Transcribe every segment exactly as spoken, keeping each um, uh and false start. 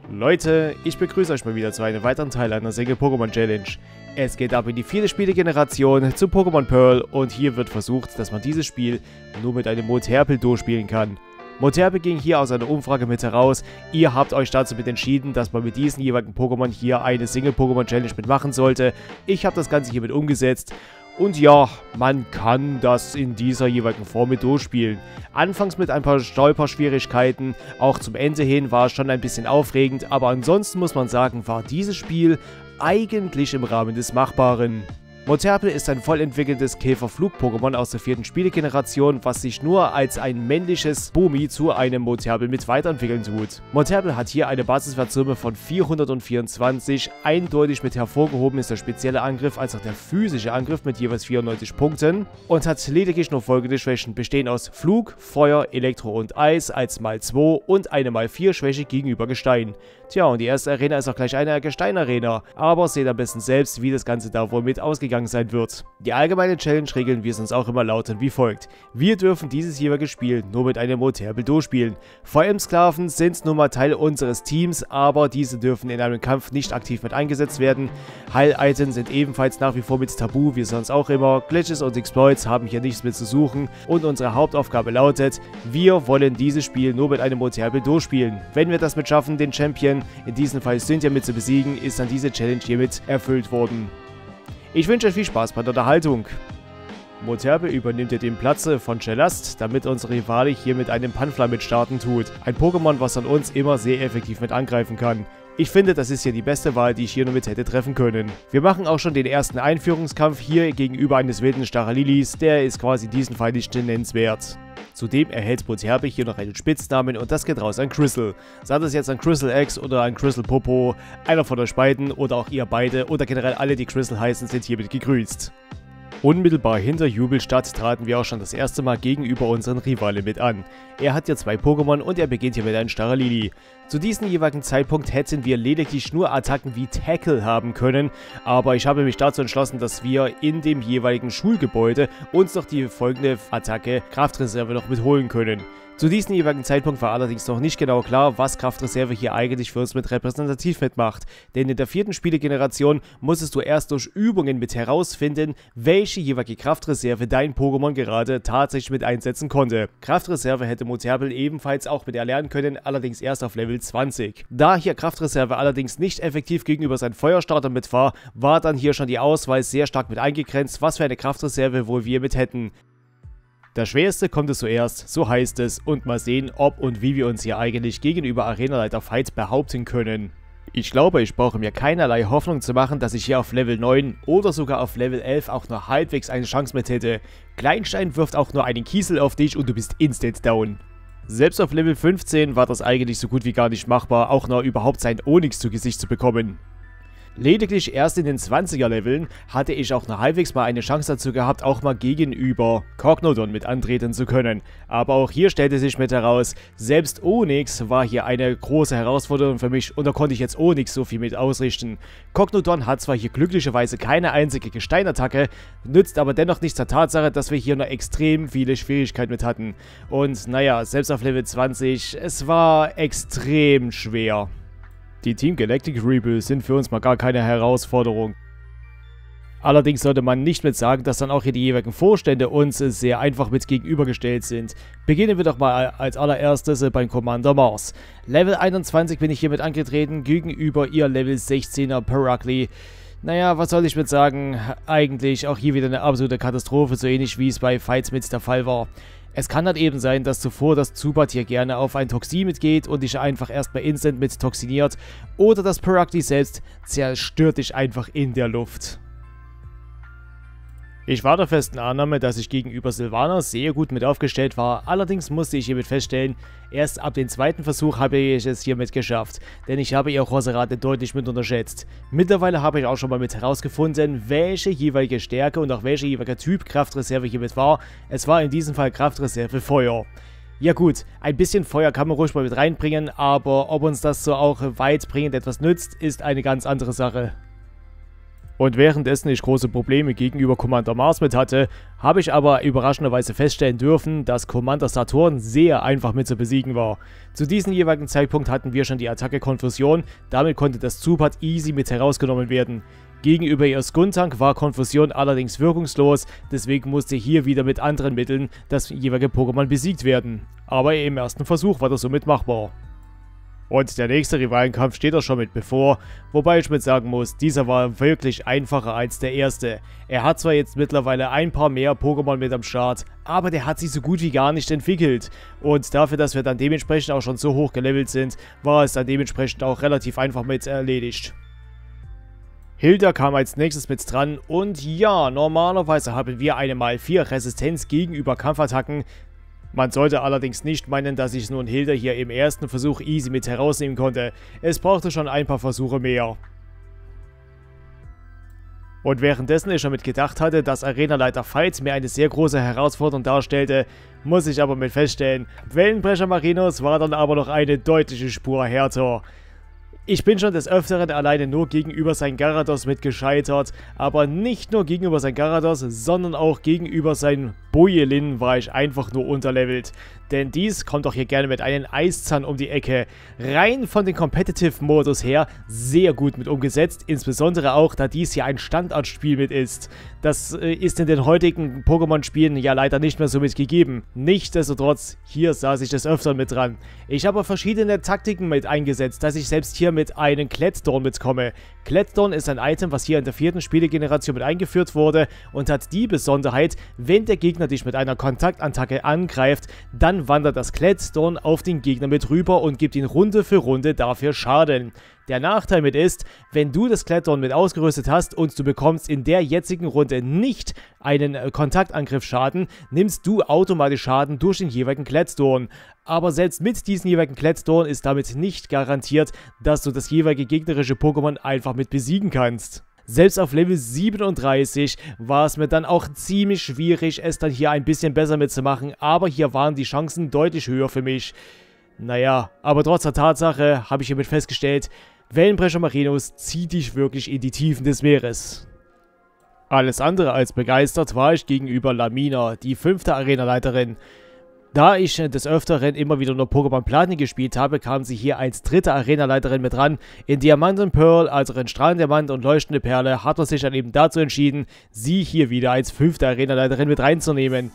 Leute, ich begrüße euch mal wieder zu einem weiteren Teil einer Single Pokémon Challenge. Es geht ab in die vierte Spielegeneration zu Pokémon Pearl und hier wird versucht, dass man dieses Spiel nur mit einem Moterpel durchspielen kann. Moterpel ging hier aus einer Umfrage mit heraus, ihr habt euch dazu mit entschieden, dass man mit diesen jeweiligen Pokémon hier eine Single Pokémon Challenge mitmachen sollte. Ich habe das Ganze hiermit umgesetzt. Und ja, man kann das in dieser jeweiligen Form mit durchspielen. Anfangs mit ein paar Stolperschwierigkeiten, auch zum Ende hin war es schon ein bisschen aufregend, aber ansonsten muss man sagen, war dieses Spiel eigentlich im Rahmen des Machbaren. Moterpel ist ein voll entwickeltes Käfer-Flug-Pokémon aus der vierten Spielegeneration, was sich nur als ein männliches Bomi zu einem Moterpel mit weiterentwickeln tut. Moterpel hat hier eine Basiswertsumme von vierhundertvierundzwanzig, eindeutig mit hervorgehoben ist der spezielle Angriff als auch der physische Angriff mit jeweils vierundneunzig Punkten und hat lediglich nur folgende Schwächen, bestehen aus Flug, Feuer, Elektro und Eis als mal zwei und eine mal vier Schwäche gegenüber Gestein. Tja, und die erste Arena ist auch gleich eine Gesteinarena, aber seht am besten selbst, wie das Ganze da wohl mit ausgegangen sein wird. Die allgemeine Challenge regeln wir sonst auch immer lauten wie folgt. Wir dürfen dieses jeweilige Spiel nur mit einem Moterpel durchspielen. V M-Sklaven sind nun mal Teil unseres Teams, aber diese dürfen in einem Kampf nicht aktiv mit eingesetzt werden. Heil-Items sind ebenfalls nach wie vor mit Tabu, wie sonst auch immer. Glitches und Exploits haben hier nichts mit zu suchen und unsere Hauptaufgabe lautet, wir wollen dieses Spiel nur mit einem Moterpel durchspielen. Wenn wir das mit schaffen, den Champion, in diesem Fall Cynthia mit zu besiegen, ist dann diese Challenge hiermit erfüllt worden. Ich wünsche euch viel Spaß bei der Unterhaltung. Moterpel übernimmt hier den Platz von Cellast, damit unser Rivale hier mit einem Panfla mit starten tut. Ein Pokémon, was an uns immer sehr effektiv mit angreifen kann. Ich finde, das ist hier die beste Wahl, die ich hier nur mit hätte treffen können. Wir machen auch schon den ersten Einführungskampf hier gegenüber eines wilden Stachelilis, der ist quasi diesen Fall nicht nennenswert. Zudem erhält Moterpel hier noch einen Spitznamen und das geht raus an Crystal. Sei das jetzt ein Crystal X oder ein Crystal Popo, einer von euch beiden oder auch ihr beide oder generell alle, die Crystal heißen, sind hiermit gegrüßt. Unmittelbar hinter Jubelstadt traten wir auch schon das erste Mal gegenüber unseren Rivalen mit an. Er hat hier zwei Pokémon und er beginnt hier mit einem Stachelilie. Zu diesem jeweiligen Zeitpunkt hätten wir lediglich nur Attacken wie Tackle haben können, aber ich habe mich dazu entschlossen, dass wir in dem jeweiligen Schulgebäude uns noch die folgende Attacke Kraftreserve noch mitholen können. Zu diesem jeweiligen Zeitpunkt war allerdings noch nicht genau klar, was Kraftreserve hier eigentlich für uns mit repräsentativ mitmacht, denn in der vierten Spielegeneration musstest du erst durch Übungen mit herausfinden, welche jeweilige Kraftreserve dein Pokémon gerade tatsächlich mit einsetzen konnte. Kraftreserve hätte Moterpel ebenfalls auch mit erlernen können, allerdings erst auf Level zwanzig. Da hier Kraftreserve allerdings nicht effektiv gegenüber seinen Feuerstarter mit war, war dann hier schon die Auswahl sehr stark mit eingegrenzt, was für eine Kraftreserve wohl wir mit hätten. Das Schwerste kommt es zuerst, so heißt es, und mal sehen, ob und wie wir uns hier eigentlich gegenüber Arenaleiter Fight behaupten können. Ich glaube, ich brauche mir keinerlei Hoffnung zu machen, dass ich hier auf Level neun oder sogar auf Level elf auch nur halbwegs eine Chance mit hätte. Kleinstein wirft auch nur einen Kiesel auf dich und du bist instant down. Selbst auf Level fünfzehn war das eigentlich so gut wie gar nicht machbar, auch nur überhaupt sein Onyx zu Gesicht zu bekommen. Lediglich erst in den zwanziger Leveln hatte ich auch noch halbwegs mal eine Chance dazu gehabt, auch mal gegenüber Cognodon mit antreten zu können. Aber auch hier stellte sich mit heraus, selbst Onyx war hier eine große Herausforderung für mich und da konnte ich jetzt Onyx so viel mit ausrichten. Cognodon hat zwar hier glücklicherweise keine einzige Gesteinattacke, nützt aber dennoch nichts der Tatsache, dass wir hier noch extrem viele Schwierigkeiten mit hatten. Und naja, selbst auf Level zwanzig, es war extrem schwer. Die Team Galactic Rebel sind für uns mal gar keine Herausforderung. Allerdings sollte man nicht mit sagen, dass dann auch hier die jeweiligen Vorstände uns sehr einfach mit gegenübergestellt sind. Beginnen wir doch mal als allererstes beim Commander Mars. Level einundzwanzig bin ich hiermit angetreten, gegenüber ihr Level sechzehner Perugly. Naja, was soll ich mit sagen? Eigentlich auch hier wieder eine absolute Katastrophe, so ähnlich wie es bei Fights mit der Fall war. Es kann halt eben sein, dass zuvor das Zubat hier gerne auf ein Toxin mitgeht und dich einfach erstmal instant mit toxiniert oder das Perugly selbst zerstört dich einfach in der Luft. Ich war der festen Annahme, dass ich gegenüber Sylvaner sehr gut mit aufgestellt war, allerdings musste ich hiermit feststellen, erst ab dem zweiten Versuch habe ich es hiermit geschafft, denn ich habe ihr Roserade deutlich mit unterschätzt. Mittlerweile habe ich auch schon mal mit herausgefunden, welche jeweilige Stärke und auch welche jeweilige Typ Kraftreserve hiermit war. Es war in diesem Fall Kraftreserve Feuer. Ja gut, ein bisschen Feuer kann man ruhig mal mit reinbringen, aber ob uns das so auch weit bringend etwas nützt, ist eine ganz andere Sache. Und währenddessen ich große Probleme gegenüber Commander Mars mit hatte, habe ich aber überraschenderweise feststellen dürfen, dass Commander Saturn sehr einfach mit zu besiegen war. Zu diesem jeweiligen Zeitpunkt hatten wir schon die Attacke Konfusion, damit konnte das Zupad easy mit herausgenommen werden. Gegenüber ihr Skuntank war Konfusion allerdings wirkungslos, deswegen musste hier wieder mit anderen Mitteln das jeweilige Pokémon besiegt werden. Aber im ersten Versuch war das somit machbar. Und der nächste Rivalenkampf steht auch schon mit bevor, wobei ich mit sagen muss, dieser war wirklich einfacher als der erste. Er hat zwar jetzt mittlerweile ein paar mehr Pokémon mit am Start, aber der hat sich so gut wie gar nicht entwickelt. Und dafür, dass wir dann dementsprechend auch schon so hoch gelevelt sind, war es dann dementsprechend auch relativ einfach mit erledigt. Hilda kam als nächstes mit dran und ja, normalerweise haben wir eine mal vier Resistenz gegenüber Kampfattacken. Man sollte allerdings nicht meinen, dass ich nun Hilda hier im ersten Versuch easy mit herausnehmen konnte. Es brauchte schon ein paar Versuche mehr. Und währenddessen ich damit gedacht hatte, dass Arenaleiter Fight mir eine sehr große Herausforderung darstellte, muss ich aber mit feststellen, Wellenbrecher Marinus war dann aber noch eine deutliche Spur härter. Ich bin schon des Öfteren alleine nur gegenüber sein Gyarados mit gescheitert, aber nicht nur gegenüber sein Gyarados, sondern auch gegenüber sein Bojelin war ich einfach nur unterlevelt. Denn dies kommt auch hier gerne mit einem Eiszahn um die Ecke. Rein von dem Competitive-Modus her sehr gut mit umgesetzt, insbesondere auch, da dies hier ein Standardspiel mit ist. Das äh, ist in den heutigen Pokémon-Spielen ja leider nicht mehr so mitgegeben. Nichtsdestotrotz, hier saß ich des Öfteren mit dran. Ich habe verschiedene Taktiken mit eingesetzt, dass ich selbst hier mit einem Klettdorn mitkomme. Klettdorn ist ein Item, was hier in der vierten Spielegeneration mit eingeführt wurde und hat die Besonderheit, wenn der Gegner dich mit einer Kontaktattacke angreift, dann wandert das Klettdorn auf den Gegner mit rüber und gibt ihn Runde für Runde dafür Schaden. Der Nachteil mit ist, wenn du das Klettdorn mit ausgerüstet hast und du bekommst in der jetzigen Runde nicht einen äh, Kontaktangriffsschaden, nimmst du automatisch Schaden durch den jeweiligen Klettdorn. Aber selbst mit diesem jeweiligen Klettdorn ist damit nicht garantiert, dass du das jeweilige gegnerische Pokémon einfach mit besiegen kannst. Selbst auf Level siebenunddreißig war es mir dann auch ziemlich schwierig, es dann hier ein bisschen besser mitzumachen, aber hier waren die Chancen deutlich höher für mich. Naja, aber trotz der Tatsache habe ich hiermit festgestellt, Wellenbrecher Marinus zieht dich wirklich in die Tiefen des Meeres. Alles andere als begeistert war ich gegenüber Lamina, die fünfte Arenaleiterin. Da ich des Öfteren immer wieder nur Pokémon Platin gespielt habe, kam sie hier als dritte Arenaleiterin mit ran. In Diamant und Pearl, also in Strahlendiamant und Leuchtende Perle, hat man sich dann eben dazu entschieden, sie hier wieder als fünfte Arenaleiterin mit reinzunehmen.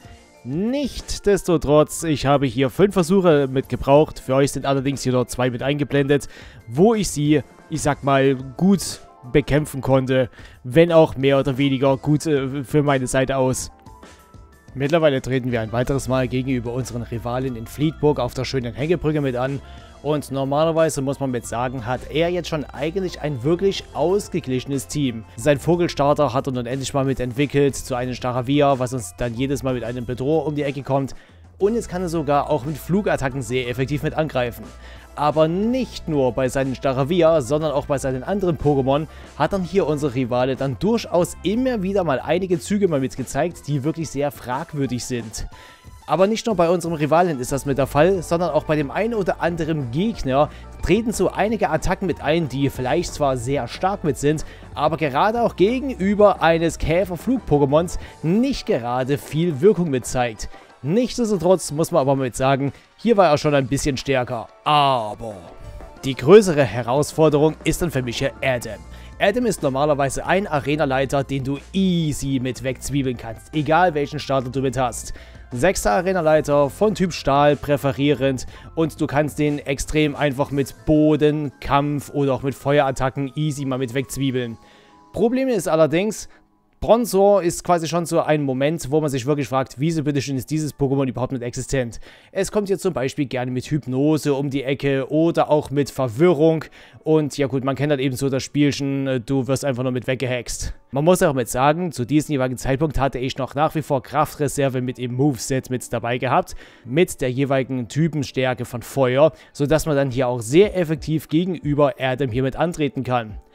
Nichtsdestotrotz, ich habe hier fünf Versuche mit gebraucht, für euch sind allerdings hier noch zwei mit eingeblendet, wo ich sie, ich sag mal, gut bekämpfen konnte, wenn auch mehr oder weniger gut äh, für meine Seite aus. Mittlerweile treten wir ein weiteres Mal gegenüber unseren Rivalen in Fleetburg auf der schönen Hängebrücke mit an. Und normalerweise muss man mit sagen, hat er jetzt schon eigentlich ein wirklich ausgeglichenes Team. Sein Vogelstarter hat er nun endlich mal mit entwickelt zu einem Staravia, was uns dann jedes Mal mit einem Bedroher um die Ecke kommt. Und jetzt kann er sogar auch mit Flugattacken sehr effektiv mit angreifen. Aber nicht nur bei seinen Staravia, sondern auch bei seinen anderen Pokémon hat dann hier unsere Rivale dann durchaus immer wieder mal einige Züge mal mitgezeigt, die wirklich sehr fragwürdig sind. Aber nicht nur bei unserem Rivalen ist das mit der Fall, sondern auch bei dem einen oder anderen Gegner treten so einige Attacken mit ein, die vielleicht zwar sehr stark mit sind, aber gerade auch gegenüber eines Käfer-Flug-Pokémons nicht gerade viel Wirkung mit zeigt. Nichtsdestotrotz muss man aber mit sagen, hier war er schon ein bisschen stärker. Aber die größere Herausforderung ist dann für mich hier Adam. Adam ist normalerweise ein Arenaleiter, den du easy mit wegzwiebeln kannst, egal welchen Starter du mit hast. Sechster Arenaleiter, von Typ Stahl präferierend und du kannst den extrem einfach mit Boden, Kampf oder auch mit Feuerattacken easy mal mit wegzwiebeln. Problem ist allerdings, Bronzor ist quasi schon so ein Moment, wo man sich wirklich fragt, wieso bitteschön ist dieses Pokémon überhaupt nicht existent? Es kommt jetzt zum Beispiel gerne mit Hypnose um die Ecke oder auch mit Verwirrung und ja gut, man kennt halt eben so das Spielchen, du wirst einfach nur mit weggehext. Man muss auch mit sagen, zu diesem jeweiligen Zeitpunkt hatte ich noch nach wie vor Kraftreserve mit im Moveset mit dabei gehabt, mit der jeweiligen Typenstärke von Feuer, sodass man dann hier auch sehr effektiv gegenüber Adam hier mit antreten kann.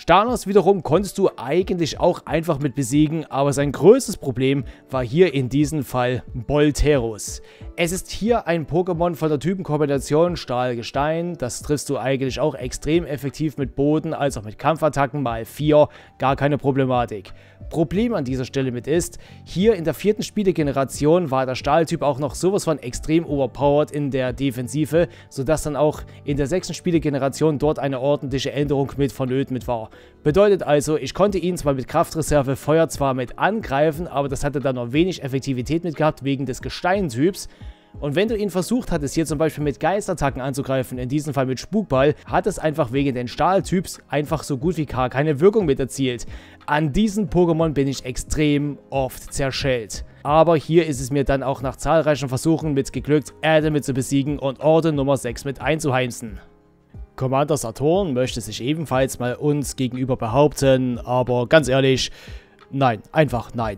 Stalos wiederum konntest du eigentlich auch einfach mit besiegen, aber sein größtes Problem war hier in diesem Fall Bolterus. Es ist hier ein Pokémon von der Typenkombination Stahl-Gestein, das triffst du eigentlich auch extrem effektiv mit Boden, als auch mit Kampfattacken mal vier, gar keine Problematik. Problem an dieser Stelle mit ist, hier in der vierten Spielegeneration war der Stahltyp auch noch sowas von extrem overpowered in der Defensive, sodass dann auch in der sechsten Spielegeneration dort eine ordentliche Änderung mit vonnöten mit war. Bedeutet also, ich konnte ihn zwar mit Kraftreserve Feuer zwar mit angreifen, aber das hatte dann noch wenig Effektivität mit gehabt wegen des Gesteintyps. Und wenn du ihn versucht hattest, hier zum Beispiel mit Geistattacken anzugreifen, in diesem Fall mit Spukball, hat es einfach wegen den Stahltyps einfach so gut wie gar keine Wirkung mit erzielt. An diesen Pokémon bin ich extrem oft zerschellt. Aber hier ist es mir dann auch nach zahlreichen Versuchen mit geglückt, Erde mit zu besiegen und Orden Nummer sechs mit einzuheimsen. Commander Saturn möchte sich ebenfalls mal uns gegenüber behaupten, aber ganz ehrlich, nein, einfach nein.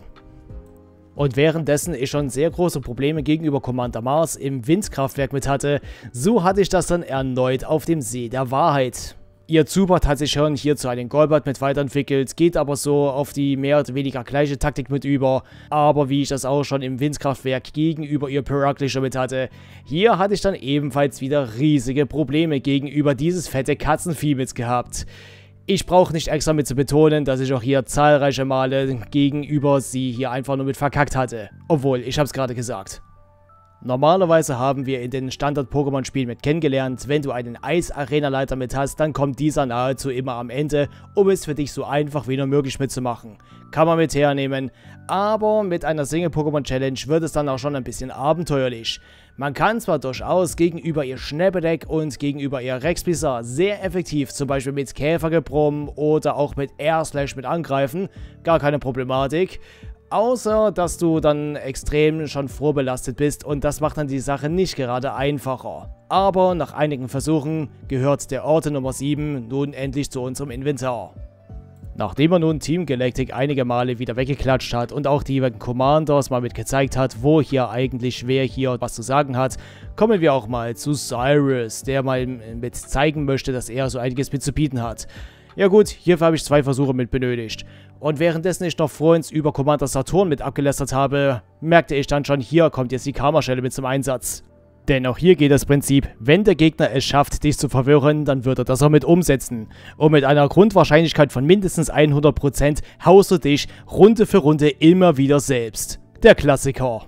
Und währenddessen ich schon sehr große Probleme gegenüber Commander Mars im Windkraftwerk mit hatte, so hatte ich das dann erneut auf dem See der Wahrheit. Ihr Zubat hat sich schon hier zu einem Golbat mit weiterentwickelt, geht aber so auf die mehr oder weniger gleiche Taktik mit über, aber wie ich das auch schon im Windkraftwerk gegenüber ihr Pyraklischer mit hatte, hier hatte ich dann ebenfalls wieder riesige Probleme gegenüber dieses fette Katzenvieh mit gehabt. Ich brauche nicht extra mit zu betonen, dass ich auch hier zahlreiche Male gegenüber sie hier einfach nur mit verkackt hatte. Obwohl, ich habe es gerade gesagt. Normalerweise haben wir in den Standard-Pokémon-Spielen mit kennengelernt, wenn du einen Eis-Arena-Leiter mit hast, dann kommt dieser nahezu immer am Ende, um es für dich so einfach wie nur möglich mitzumachen. Kann man mit hernehmen, aber mit einer Single-Pokémon-Challenge wird es dann auch schon ein bisschen abenteuerlich. Man kann zwar durchaus gegenüber ihr Schnäppedeck und gegenüber ihr Rexbizarre sehr effektiv, zum Beispiel mit Käfergebrumm oder auch mit Air-Slash mit angreifen, gar keine Problematik. Außer, dass du dann extrem schon vorbelastet bist und das macht dann die Sache nicht gerade einfacher. Aber nach einigen Versuchen gehört der Ort Nummer sieben nun endlich zu unserem Inventar. Nachdem er nun Team Galactic einige Male wieder weggeklatscht hat und auch die jeweiligen Commanders mal mit gezeigt hat, wo hier eigentlich wer hier was zu sagen hat, kommen wir auch mal zu Cyrus, der mal mit zeigen möchte, dass er so einiges mit zu bieten hat. Ja gut, hierfür habe ich zwei Versuche mit benötigt. Und währenddessen ich noch vorhin über Commander Saturn mit abgelästert habe, merkte ich dann schon, hier kommt jetzt die Karma-Schelle mit zum Einsatz. Denn auch hier geht das Prinzip, wenn der Gegner es schafft, dich zu verwirren, dann wird er das auch mit umsetzen. Und mit einer Grundwahrscheinlichkeit von mindestens hundert Prozent haust du dich Runde für Runde immer wieder selbst. Der Klassiker.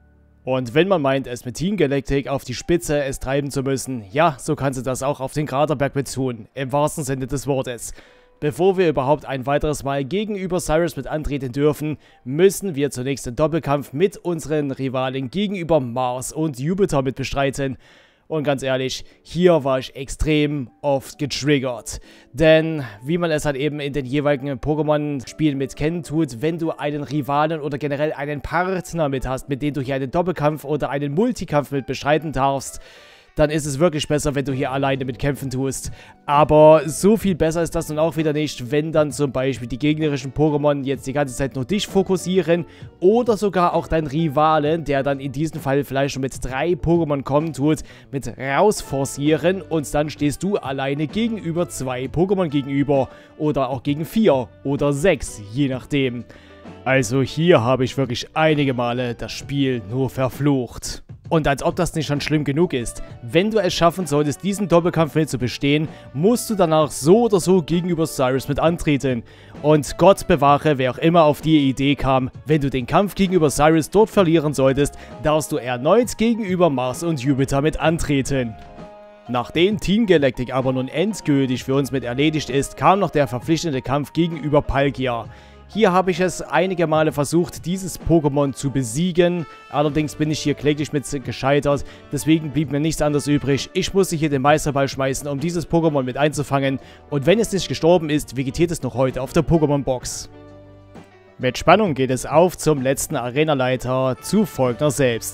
Und wenn man meint, es mit Team Galactic auf die Spitze es treiben zu müssen, ja, so kannst du das auch auf den Kraterberg mit tun, im wahrsten Sinne des Wortes. Bevor wir überhaupt ein weiteres Mal gegenüber Cyrus mit antreten dürfen, müssen wir zunächst den Doppelkampf mit unseren Rivalen gegenüber Mars und Jupiter mit bestreiten. Und ganz ehrlich, hier war ich extrem oft getriggert. Denn, wie man es halt eben in den jeweiligen Pokémon-Spielen mit kennen tut, wenn du einen Rivalen oder generell einen Partner mit hast, mit dem du hier einen Doppelkampf oder einen Multikampf mit bestreiten darfst, dann ist es wirklich besser, wenn du hier alleine mit kämpfen tust. Aber so viel besser ist das nun auch wieder nicht, wenn dann zum Beispiel die gegnerischen Pokémon jetzt die ganze Zeit nur dich fokussieren oder sogar auch dein Rivalen, der dann in diesem Fall vielleicht schon mit drei Pokémon kommen tut, mit rausforcieren und dann stehst du alleine gegenüber zwei Pokémon gegenüber oder auch gegen vier oder sechs, je nachdem. Also hier habe ich wirklich einige Male das Spiel nur verflucht. Und als ob das nicht schon schlimm genug ist, wenn du es schaffen solltest, diesen Doppelkampf mit zu bestehen, musst du danach so oder so gegenüber Cyrus mit antreten. Und Gott bewahre, wer auch immer auf die Idee kam, wenn du den Kampf gegenüber Cyrus dort verlieren solltest, darfst du erneut gegenüber Mars und Jupiter mit antreten. Nachdem Team Galactic aber nun endgültig für uns mit erledigt ist, kam noch der verpflichtende Kampf gegenüber Palkia. Hier habe ich es einige Male versucht, dieses Pokémon zu besiegen, allerdings bin ich hier kläglich mit gescheitert, deswegen blieb mir nichts anderes übrig. Ich musste hier den Meisterball schmeißen, um dieses Pokémon mit einzufangen, und wenn es nicht gestorben ist, vegetiert es noch heute auf der Pokémon-Box. Mit Spannung geht es auf zum letzten Arenaleiter, zu Volkner selbst.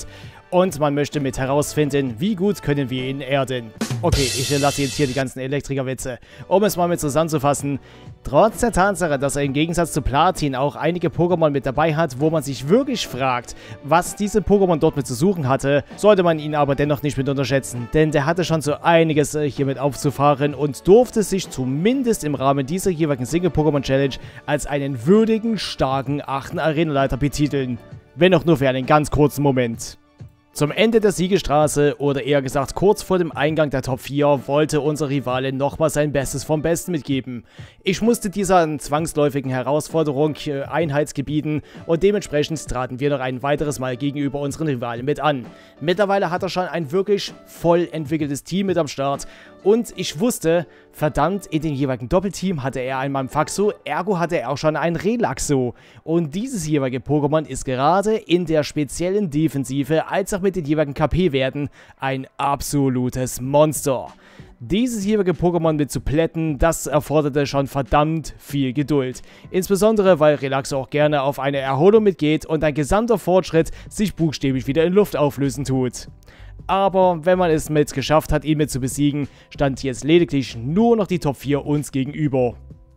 und man möchte mit herausfinden, wie gut können wir ihn erden. Okay, ich lasse jetzt hier die ganzen Elektrikerwitze. Um es mal mit zusammenzufassen, trotz der Tatsache, dass er im Gegensatz zu Platin auch einige Pokémon mit dabei hat, wo man sich wirklich fragt, was diese Pokémon dort mit zu suchen hatte, sollte man ihn aber dennoch nicht mit unterschätzen, denn der hatte schon so einiges hiermit aufzufahren und durfte sich zumindest im Rahmen dieser jeweiligen Single-Pokémon-Challenge als einen würdigen, starken achten Arenaleiter betiteln. Wenn auch nur für einen ganz kurzen Moment. Zum Ende der Siegestraße, oder eher gesagt kurz vor dem Eingang der Top vier, wollte unser Rivale nochmal sein Bestes vom Besten mitgeben. Ich musste dieser zwangsläufigen Herausforderung äh, Einhalt gebieten und dementsprechend traten wir noch ein weiteres Mal gegenüber unseren Rivalen mit an. Mittlerweile hat er schon ein wirklich voll entwickeltes Team mit am Start und ich wusste, verdammt, in dem jeweiligen Doppelteam hatte er einen Manfaxo, ergo hatte er auch schon einen Relaxo. Und dieses jeweilige Pokémon ist gerade in der speziellen Defensive als auch mit den jeweiligen K P-Werten ein absolutes Monster. Dieses jeweilige Pokémon mit zu plätten, das erforderte schon verdammt viel Geduld. Insbesondere, weil Relaxo auch gerne auf eine Erholung mitgeht und ein gesamter Fortschritt sich buchstäblich wieder in Luft auflösen tut. Aber wenn man es mit geschafft hat, ihn mit zu besiegen, stand jetzt lediglich nur noch die Top vier uns gegenüber.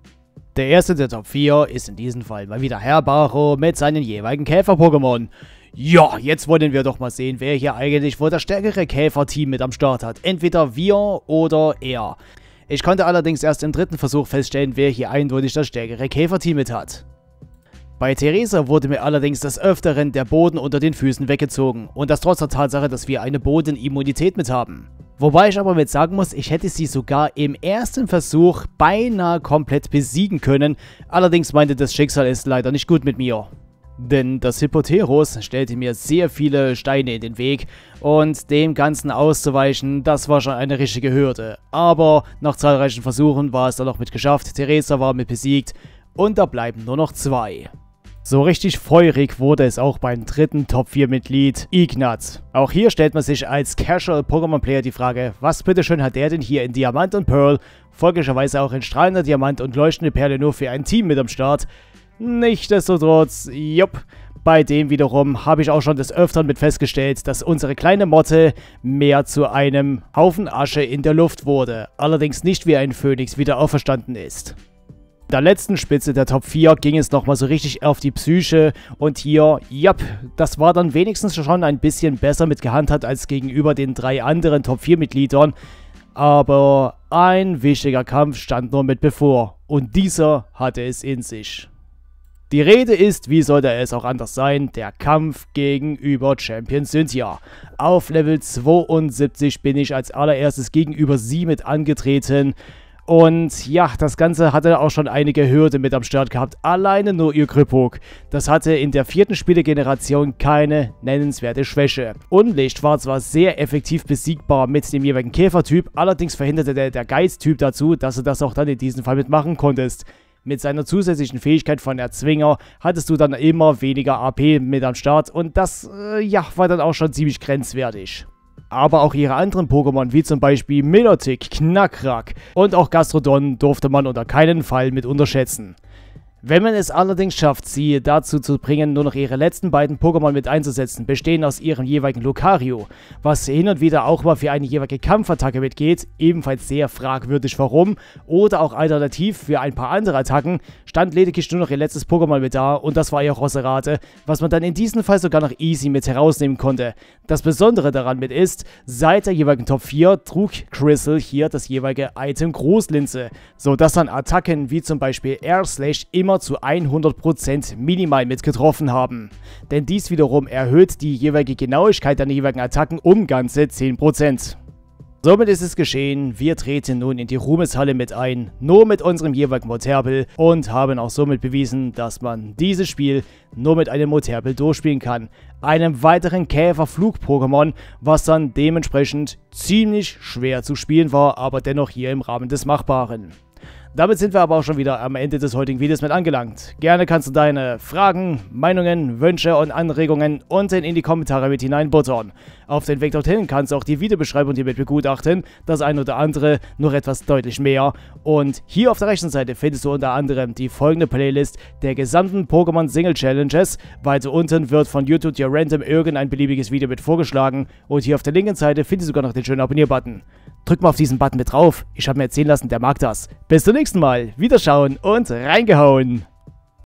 Der erste der Top vier ist in diesem Fall mal wieder Herr Baro mit seinen jeweiligen Käfer-Pokémon. Ja, jetzt wollen wir doch mal sehen, wer hier eigentlich wohl das stärkere Käfer-Team mit am Start hat. Entweder wir oder er. Ich konnte allerdings erst im dritten Versuch feststellen, wer hier eindeutig das stärkere Käfer-Team mit hat. Bei Theresa wurde mir allerdings des Öfteren der Boden unter den Füßen weggezogen und das trotz der Tatsache, dass wir eine Bodenimmunität mit haben. Wobei ich aber mit sagen muss, ich hätte sie sogar im ersten Versuch beinahe komplett besiegen können, allerdings meinte das Schicksal es leider nicht gut mit mir. Denn das Hippoteros stellte mir sehr viele Steine in den Weg und dem Ganzen auszuweichen, das war schon eine richtige Hürde. Aber nach zahlreichen Versuchen war es dann noch mit geschafft, Theresa war mit besiegt und da bleiben nur noch zwei. So richtig feurig wurde es auch beim dritten Top vier Mitglied, Ignat. Auch hier stellt man sich als Casual Pokémon Player die Frage, was bitteschön hat der denn hier in Diamant und Pearl, folglicherweise auch in strahlender Diamant und leuchtende Perle nur für ein Team mit am Start? Nichtsdestotrotz, jupp, bei dem wiederum habe ich auch schon des Öfteren mit festgestellt, dass unsere kleine Motte mehr zu einem Haufen Asche in der Luft wurde, allerdings nicht wie ein Phönix wieder auferstanden ist. In der letzten Spitze der Top vier ging es nochmal so richtig auf die Psyche und hier, japp, das war dann wenigstens schon ein bisschen besser mit gehandhabt als gegenüber den drei anderen Top vier Mitgliedern, aber ein wichtiger Kampf stand nur mit bevor und dieser hatte es in sich. Die Rede ist, wie sollte es auch anders sein, der Kampf gegenüber Champion Cynthia. Auf Level zweiundsiebzig bin ich als allererstes gegenüber sie mit angetreten. Und ja, das Ganze hatte auch schon einige Hürden mit am Start gehabt. Alleine nur ihr Griphook. Das hatte in der vierten Spielegeneration keine nennenswerte Schwäche. Unlicht war zwar sehr effektiv besiegbar mit dem jeweiligen Käfertyp, allerdings verhinderte der, der Geist-Typ dazu, dass du das auch dann in diesem Fall mitmachen konntest. Mit seiner zusätzlichen Fähigkeit von Erzwinger hattest du dann immer weniger A P mit am Start und das, äh, ja, war dann auch schon ziemlich grenzwertig. Aber auch ihre anderen Pokémon, wie zum Beispiel Milotic, Knackrack und auch Gastrodon, durfte man unter keinen Fall mit unterschätzen. Wenn man es allerdings schafft, sie dazu zu bringen, nur noch ihre letzten beiden Pokémon mit einzusetzen, bestehen aus ihrem jeweiligen Lucario, was hin und wieder auch mal für eine jeweilige Kampfattacke mitgeht, ebenfalls sehr fragwürdig warum, oder auch alternativ für ein paar andere Attacken, stand lediglich nur noch ihr letztes Pokémon mit da und das war ihr Roserate, was man dann in diesem Fall sogar noch easy mit herausnehmen konnte. Das Besondere daran mit ist, seit der jeweiligen Top vier trug Crystal hier das jeweilige Item Großlinse, sodass dann Attacken wie zum Beispiel Air Slash immer zu hundert Prozent minimal mit getroffen haben. Denn dies wiederum erhöht die jeweilige Genauigkeit der jeweiligen Attacken um ganze zehn Prozent. Somit ist es geschehen, wir treten nun in die Ruhmeshalle mit ein, nur mit unserem jeweiligen Moterpel und haben auch somit bewiesen, dass man dieses Spiel nur mit einem Moterpel durchspielen kann. Einem weiteren Käfer-Flug-Pokémon, was dann dementsprechend ziemlich schwer zu spielen war, aber dennoch hier im Rahmen des Machbaren. Damit sind wir aber auch schon wieder am Ende des heutigen Videos mit angelangt. Gerne kannst du deine Fragen, Meinungen, Wünsche und Anregungen unten in die Kommentare mit hineinbuttern. Auf den Weg dorthin kannst du auch die Videobeschreibung hiermit begutachten, das ein oder andere noch etwas deutlich mehr. Und hier auf der rechten Seite findest du unter anderem die folgende Playlist der gesamten Pokémon Single Challenges. Weiter unten wird von YouTube dir random irgendein beliebiges Video mit vorgeschlagen und hier auf der linken Seite findest du sogar noch den schönen Abonnier-Button. Drück mal auf diesen Button mit drauf. Ich habe mir erzählen lassen, der mag das. Bis zum nächsten Mal. Wiederschauen und reingehauen.